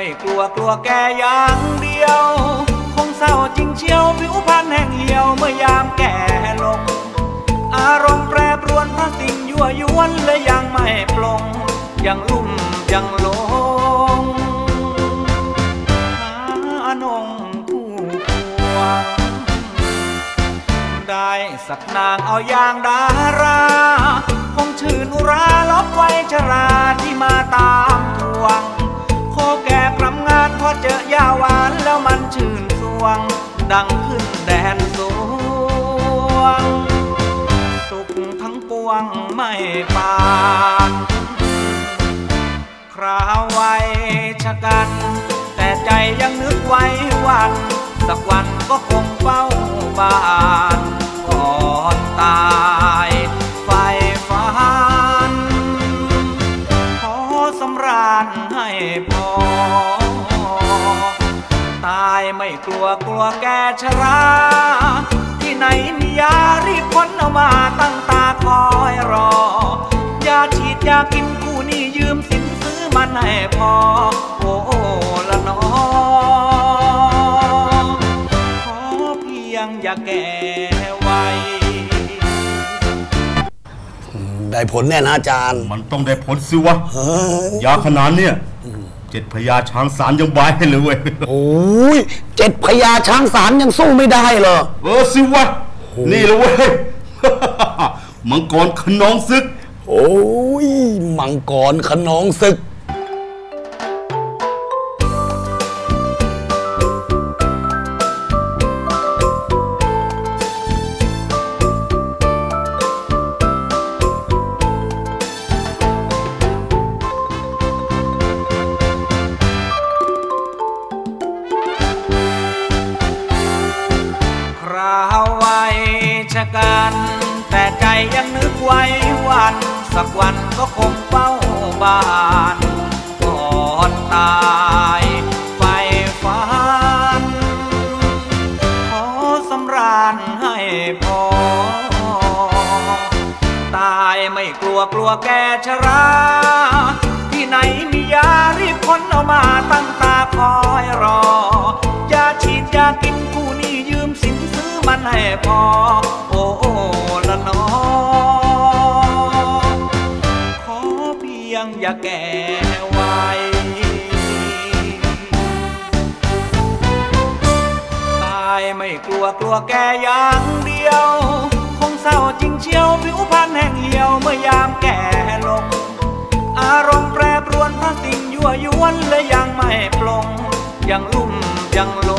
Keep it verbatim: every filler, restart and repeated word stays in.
กลัวกลัวแก่อย่างเดียวคงเศร้าจริงเชียวผิวพรรณแห้งเหี่ยวเมื่อยามแก่ลงอารมณ์แปรปรวนเพราะสิ่งยั่วยวนและยังไม่ปลงยังลุ่มยังหลงหานงผู้ควงได้สักนางเอาอย่างดาราคงชื่นอุราลบไว้ชราที่มาตามทวงโคแก่กรำงานพอเจอยาหวานแล้วมันชื่นสวงดังขึ้นแดนสวงสุขทั้งปวงไม่ปานคราวไว้ชะกันแต่ใจยังนึกไว้วันสักวันก็คงเฝ้าบ้านก่อนตายไฟฝันขอสำราญให้พอตายไม่กลัวกลัวแก่ชราที่ไหนมียารีบพ้นเอามาตั้งตาคอยรอยาฉีดยากินกูนี่ยืมสินซื้อมันให้พอโอ้ละน้อขอเพียงอย่าแก่ไวได้ผลแน่นะอาจารย์มันต้องได้ผลสิวะยาขนาดเนี่ยเจ็ดพญาช้างสารยังบายให้เลยเว้ยโอ้ยเจ็ดพญาช้างสารยังสู้ไม่ได้เหรอเออสิวะนี่เลยเว้ยมังกรขนองศึกโอ้ยมังกรขนองศึกกันแต่ใจยังนึกไว้วันสักวันก็คงเฝ้าบ้านก่อนตายไฟฝันขอสำราญให้พอตายไม่กลัวกลัวแก่ชราที่ไหนมียารีบพ้นเอามาตั้งตาคอยรอยาฉีดยากินกูนี่ยืมสินซื้อมันให้พอโอ้ละน้อขอเพียงอย่าแก่ไวตายไม่กลัวกลัวแก่อย่างเดียวคงเศร้าจริงเชียวผิวพรรณแห้งเหี่ยวเมื่อยามแก่ลงอารมณ์แปรปรวนเพราะสิ่งยั่วยวนและยังไม่ปลงยังลุ่มยังหลง